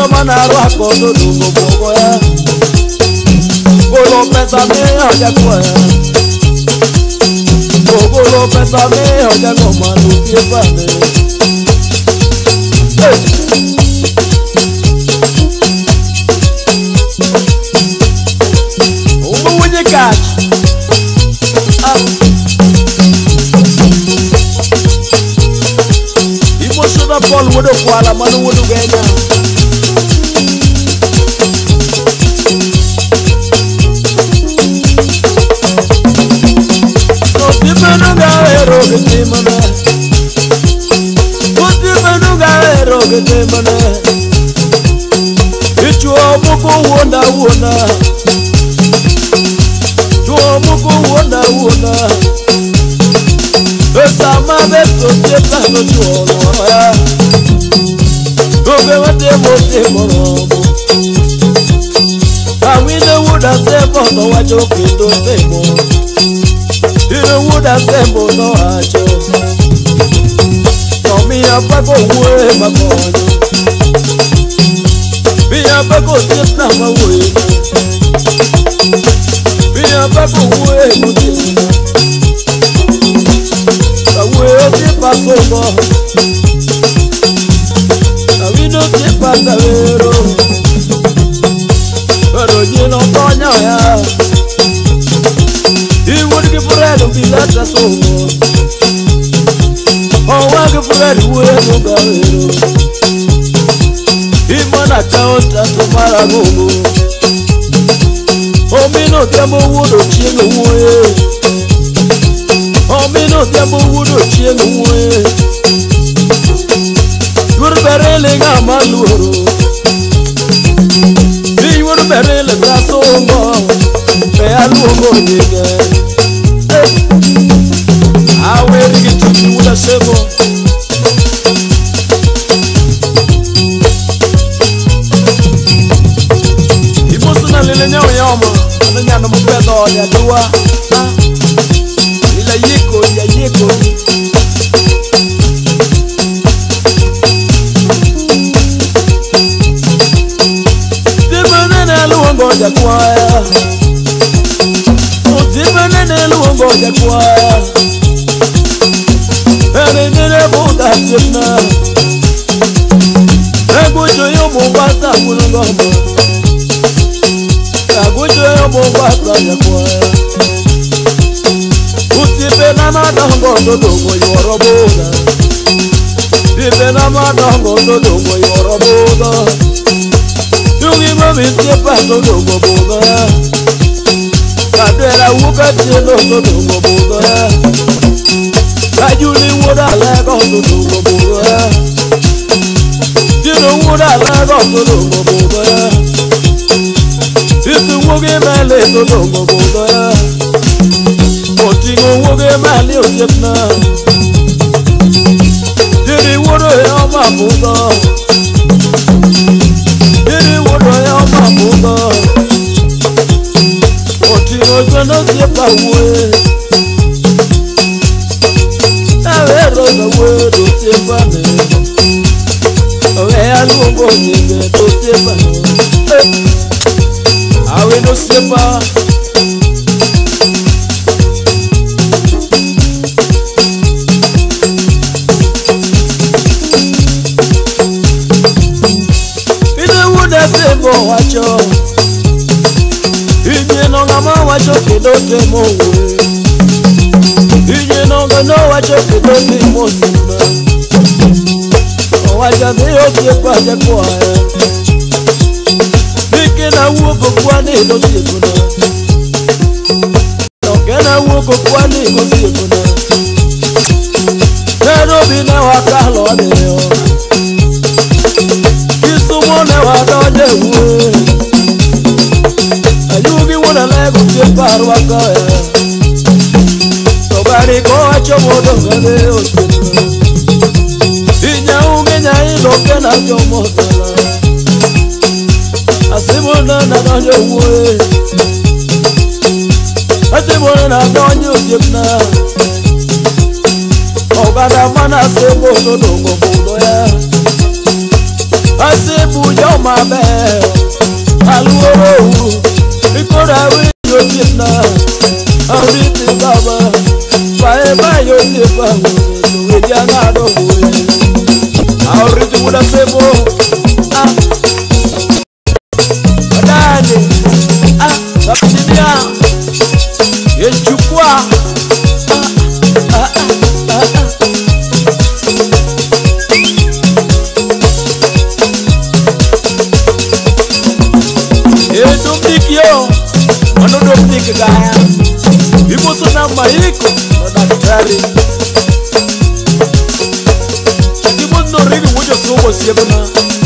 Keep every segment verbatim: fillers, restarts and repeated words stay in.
Ando manaro akodo dungo bogo ya Golo pesa me oja kwa Golo pesa me oja goma lukie pame Umu wenye catch Emotional Paul wodo kwala manu wodo genya Menuga ero gete mana Kuti menuga ero gete mana Ichuo muku wona wona Chuo muku wona wona Esama beto teta no chuo no ya Doge wate mote morobo Awine wuda sebo no wajo kindo sebo Ire wuda sembo no acho No mi apago uwe makonyo Mi apago tipna mawe Mi apago uwe mutima Awe tipa sobo Awino tipa tavero Pero jino tonya ya He would give bread and be that so Oh, I give bread away no barrel. He man account at the Maragogo. Oh, me no demo wood or ching away. Oh, me no demo wood or ching away. You're barreling a maluro. He would barrel a glass of more. I will get to you with a seven. Emotionally, no yama, and then I'm a better than you are. Ila yeko, ya yeko. The man and a long on the choir. Nene luongo jakwaya Ene nene buda jimna Egujo yo Mombasa mulungomo Egujo yo Mombasa jakwaya Utipe na madongo dodongo yoroboda Tipe na madongo dodongo yoroboda Yungi mami tipa dodongo boda Kadera wuka tino to dungo buga Kajuli wuda lego to dungo buga Tino wuda lego to dungo buga Titu wuge mele to dungo buga Otingo wuge mele ojepna Tiri wudo ya mabuga Tiri wudo ya mabuga Ojo no se pa we Ave roga we do se pa me Ave alungo nige do se pa Ave no se pa Ine wuda se bo wacho Ije nonga ma wacho kidote mowe Ije nonga no wacho kidote mosima Wacha vio kiepa jakwaya Nike na uoko kwani do siekuna Noke na uoko kwani do siekuna Nero bine wakalo adeo Kisumo ne wadoje uwe Ayugi wuna lego kiepa wakaya Tobari koa chomodo gade osikuna Inya ungenya ilo kena jomotala Asimona na donyo uwe Asimona na donyo jipna Ogada mana sebo no dongo budo ya Asibu yo mabe aluoro ikora we yotina awiti baba bae ba yotiba we diana do we awriti muda sebo ah badani ah babidia yechukua ah ah ah yo mano domdik gaya imuso na maiko no daktari chakimo no rigi mujo somo siebna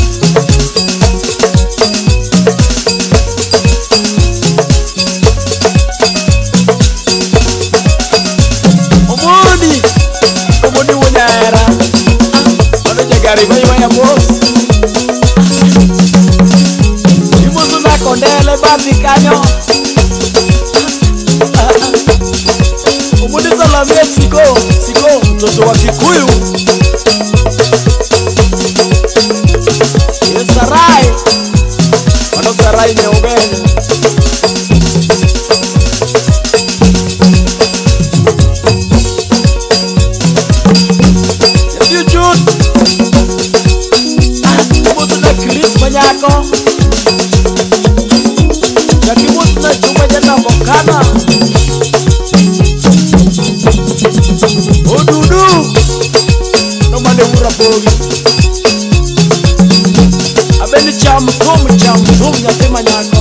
omoni omoni wonyara mano jagari bayo ya boss kondele babi kanyo umudi salamia siko siko mtoto wa Kikuyu ye sarai wano sarai neogene yesu jun umudu na Chris Manyako na chuma jana mokana odudu no mane ura bogi abeni cham kum cham kum nyate Manyako